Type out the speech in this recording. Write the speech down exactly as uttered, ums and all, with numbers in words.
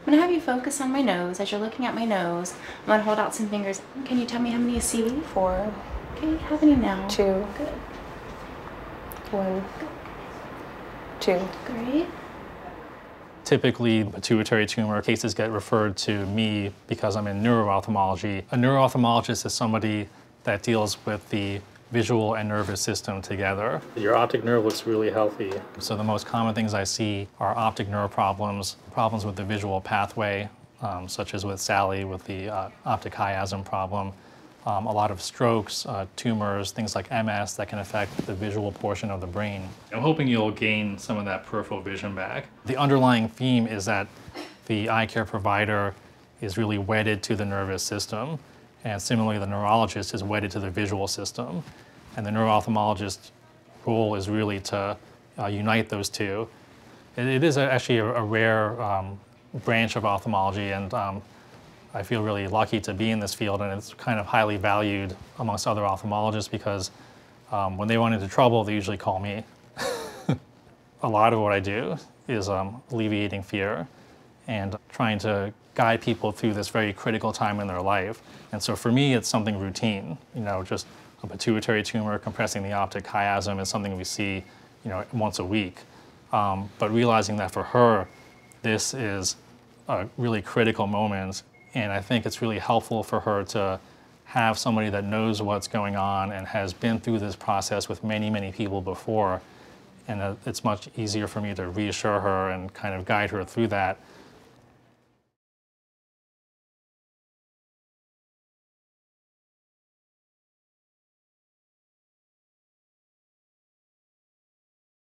I'm gonna have you focus on my nose. As you're looking at my nose, I'm gonna hold out some fingers. Can you tell me how many you see? Four. Okay, how many now? Two. Good. One. Two. Great. Typically, pituitary tumor cases get referred to me because I'm in neuro-ophthalmology. A neuro-ophthalmologist is somebody that deals with the visual and nervous system together. Your optic nerve looks really healthy. So the most common things I see are optic nerve problems, problems with the visual pathway, um, such as with Sally with the uh, optic chiasm problem, um, a lot of strokes, uh, tumors, things like M S that can affect the visual portion of the brain. I'm hoping you'll gain some of that peripheral vision back. The underlying theme is that the eye care provider is really wedded to the nervous system, and similarly the neurologist is wedded to the visual system. And the neuro-ophthalmologist's role is really to uh, unite those two. It, it is a, actually a, a rare um, branch of ophthalmology, and um, I feel really lucky to be in this field, and it's kind of highly valued amongst other ophthalmologists because um, when they run into trouble, they usually call me. A lot of what I do is um, alleviating fear and trying to guide people through this very critical time in their life. And so for me, it's something routine. You know, just a pituitary tumor compressing the optic chiasm is something we see, you know, once a week. Um, but realizing that for her, this is a really critical moment, and I think it's really helpful for her to have somebody that knows what's going on and has been through this process with many, many people before. And uh, it's much easier for me to reassure her and kind of guide her through that